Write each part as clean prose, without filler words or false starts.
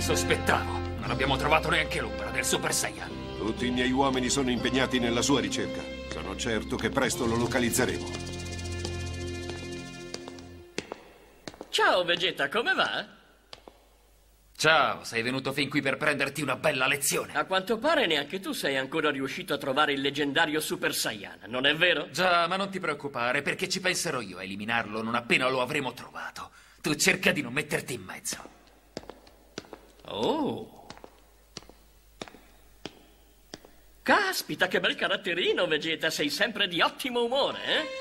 Sospettavo. Non abbiamo trovato neanche l'ombra del Super Saiyan. Tutti i miei uomini sono impegnati nella sua ricerca. Sono certo che presto lo localizzeremo. Ciao Vegeta, come va? Ciao, sei venuto fin qui per prenderti una bella lezione. A quanto pare neanche tu sei ancora riuscito a trovare il leggendario Super Saiyan, non è vero? Già, ma non ti preoccupare, perché ci penserò io a eliminarlo non appena lo avremo trovato. Tu cerca di non metterti in mezzo. Oh. Caspita, che bel caratterino, Vegeta. Sei sempre di ottimo umore, eh?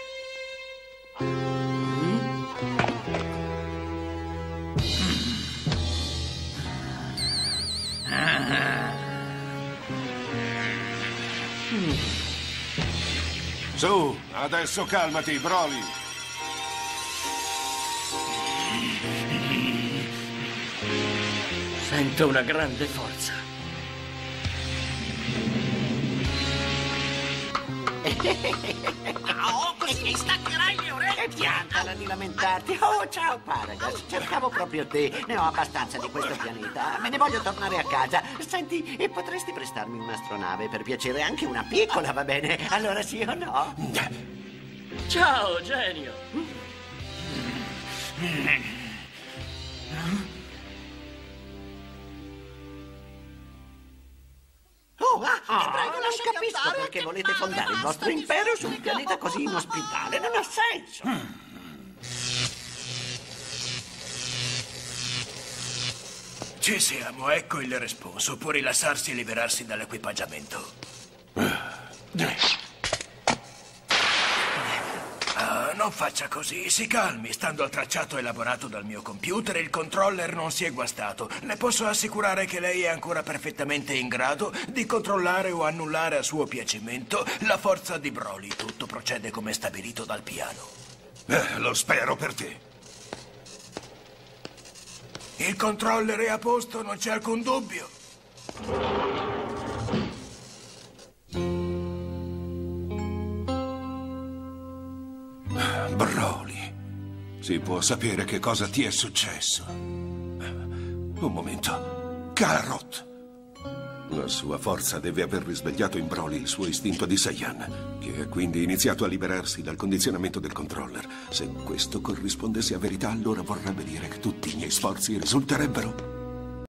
Su, adesso calmati, Broly. Sento una grande forza. Oh, così mi staccherai le orecchie! Piantala di lamentarti. Oh, ciao, Paragas. Cercavo proprio te. Ne ho abbastanza di questo pianeta. Me ne voglio tornare a casa. Senti, e potresti prestarmi un'astronave? Per piacere, anche una piccola, va bene? Allora sì o no? Ciao, genio. Oh, ti prego, non capisco perché volete fondare il vostro impero su un pianeta così inospitale. Non ha senso. Ci siamo, ecco il responso. Può rilassarsi e liberarsi dall'equipaggiamento. Non faccia così, si calmi. Stando al tracciato elaborato dal mio computer, il controller non si è guastato. Le posso assicurare che lei è ancora perfettamente in grado di controllare o annullare a suo piacimento la forza di Broly. Tutto procede come stabilito dal piano. Lo spero per te. Il controller è a posto, non c'è alcun dubbio. Broly, si può sapere che cosa ti è successo? Un momento. Carrot! La sua forza deve aver risvegliato in Broly il suo istinto di Saiyan, che è quindi iniziato a liberarsi dal condizionamento del controller. Se questo corrispondesse a verità, allora vorrebbe dire che tutti i miei sforzi risulterebbero